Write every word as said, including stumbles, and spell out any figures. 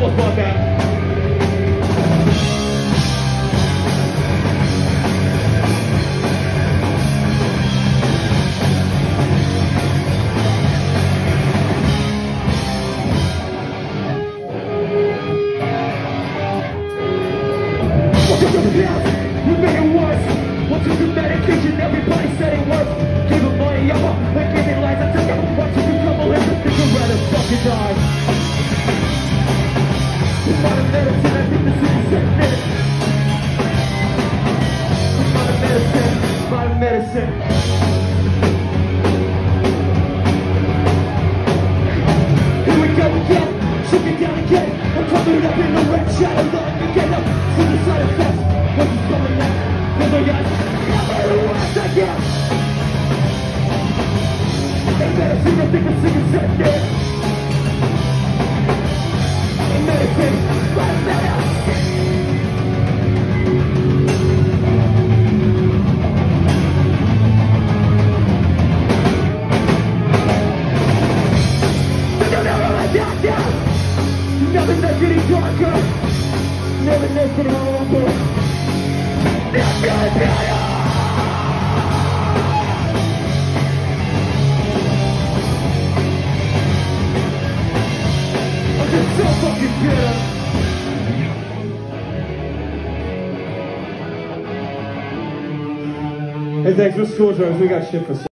almost bought that. You made it worse. What took the medication? Everybody said it works. Gave him money, up, and gave me lies. I took him. What took you trouble? If you think I'd rather fucking die. Modern medicine, I think this is sickness. Modern medicine, modern medicine. Here we go again. Shook it down again. I'm covered up in the red shadow. Let me get up. See the side effects. What is going on? Oh my God. Never last again. Ain't medicine, I think this is sickness. Ain't medicine, but medicine. But never let that down. You never make it any darker. Never make it horrible. Never better. I'm just so fucking bitter. Hey, thanks for school drugs. We got shit for